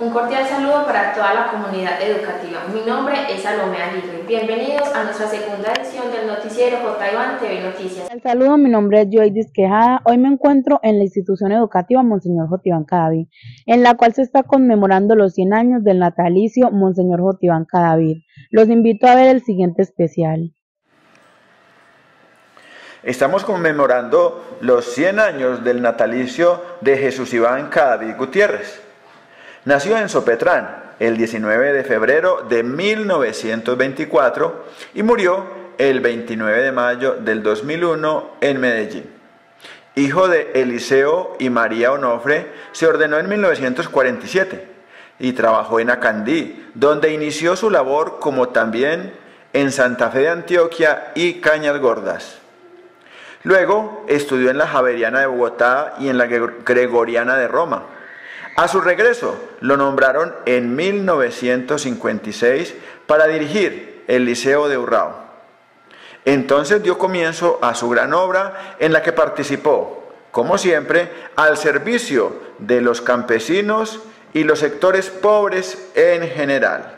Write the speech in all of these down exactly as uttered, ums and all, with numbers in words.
Un cordial saludo para toda la comunidad educativa. Mi nombre es Salomé Aguirre. Bienvenidos a nuestra segunda edición del noticiero J Iván T V Noticias. El saludo, mi nombre es Joydis Quejada. Hoy me encuentro en la institución educativa Monseñor J. Iván Cadavid, en la cual se está conmemorando los cien años del natalicio Monseñor J. Iván Cadavid. Los invito a ver el siguiente especial. Estamos conmemorando los cien años del natalicio de Jesús Iván Cadavid Gutiérrez. Nació en Sopetrán el diecinueve de febrero de mil novecientos veinticuatro y murió el veintinueve de mayo del dos mil uno en Medellín. Hijo de Eliseo y María Onofre, se ordenó en mil novecientos cuarenta y siete y trabajó en Acandí, donde inició su labor, como también en Santa Fe de Antioquia y Cañas Gordas. Luego estudió en la Javeriana de Bogotá y en la Gregoriana de Roma. A su regreso lo nombraron en mil novecientos cincuenta y seis para dirigir el Liceo de Urrao. Entonces dio comienzo a su gran obra, en la que participó, como siempre, al servicio de los campesinos y los sectores pobres en general.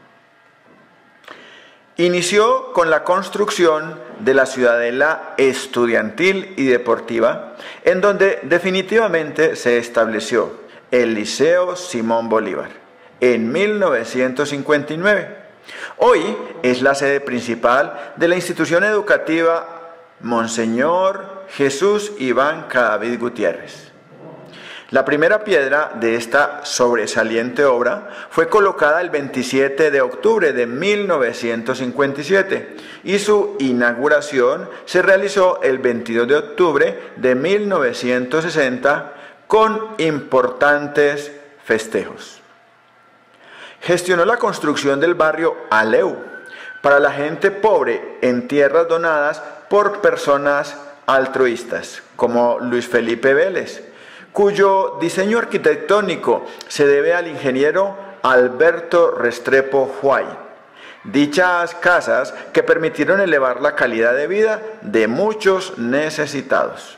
Inició con la construcción de la ciudadela estudiantil y deportiva, en donde definitivamente se estableció el Liceo Simón Bolívar, en mil novecientos cincuenta y nueve. Hoy es la sede principal de la institución educativa Monseñor Jesús Iván Cadavid Gutiérrez. La primera piedra de esta sobresaliente obra fue colocada el veintisiete de octubre de mil novecientos cincuenta y siete y su inauguración se realizó el veintidós de octubre de mil novecientos sesenta con importantes festejos. Gestionó la construcción del barrio Aleu para la gente pobre en tierras donadas por personas altruistas, como Luis Felipe Vélez, cuyo diseño arquitectónico se debe al ingeniero Alberto Restrepo Huay. Dichas casas que permitieron elevar la calidad de vida de muchos necesitados.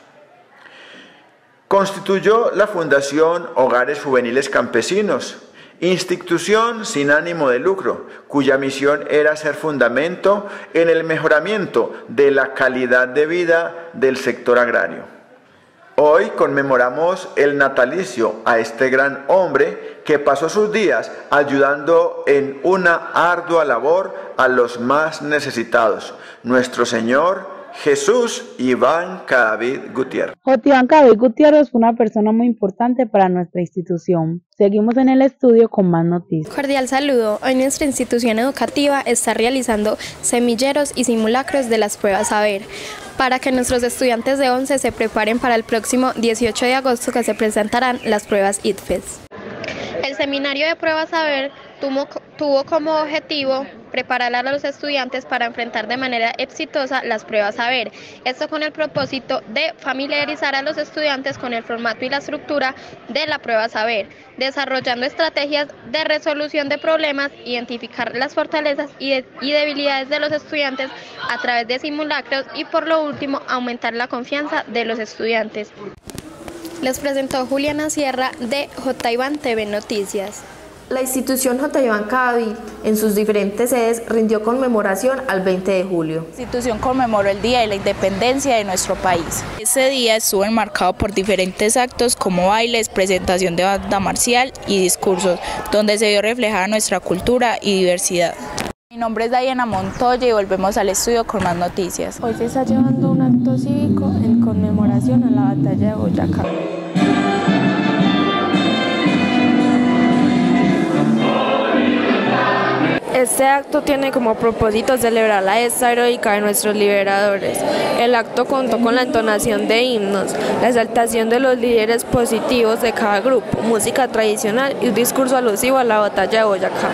Constituyó la Fundación Hogares Juveniles Campesinos, institución sin ánimo de lucro, cuya misión era ser fundamento en el mejoramiento de la calidad de vida del sector agrario. Hoy conmemoramos el natalicio a este gran hombre que pasó sus días ayudando en una ardua labor a los más necesitados, nuestro Señor Jesús Iván Cadavid Gutiérrez. J. Iván Cadavid Gutiérrez fue una persona muy importante para nuestra institución. Seguimos en el estudio con más noticias. Cordial saludo. Hoy nuestra institución educativa está realizando semilleros y simulacros de las pruebas Saber, para que nuestros estudiantes de once se preparen para el próximo dieciocho de agosto, que se presentarán las pruebas I T F E S. El seminario de pruebas Saber tuvo, tuvo como objetivo preparar a los estudiantes para enfrentar de manera exitosa las pruebas Saber. Esto con el propósito de familiarizar a los estudiantes con el formato y la estructura de la prueba Saber, desarrollando estrategias de resolución de problemas, identificar las fortalezas y, de, y debilidades de los estudiantes a través de simulacros y, por lo último, aumentar la confianza de los estudiantes. Les presentó Juliana Sierra de J Iván T V Noticias. La institución J Iván Cadavid, en sus diferentes sedes, rindió conmemoración al veinte de julio. La institución conmemoró el Día de la Independencia de nuestro país. Este día estuvo enmarcado por diferentes actos como bailes, presentación de banda marcial y discursos, donde se vio reflejada nuestra cultura y diversidad. Mi nombre es Diana Montoya y volvemos al estudio con más noticias. Hoy se está llevando un acto cívico en conmemoración a la batalla de Boyacá. Este acto tiene como propósito celebrar la gesta heroica de nuestros liberadores. El acto contó con la entonación de himnos, la exaltación de los líderes positivos de cada grupo, música tradicional y un discurso alusivo a la batalla de Boyacá.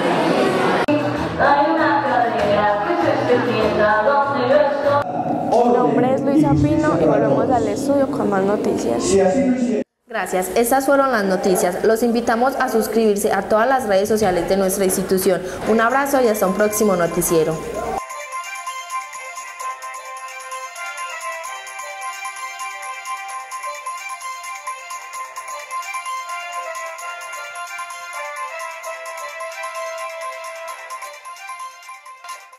Mi nombre es Luisa Pino y volvemos al estudio con más noticias. Gracias, estas fueron las noticias. Los invitamos a suscribirse a todas las redes sociales de nuestra institución. Un abrazo y hasta un próximo noticiero.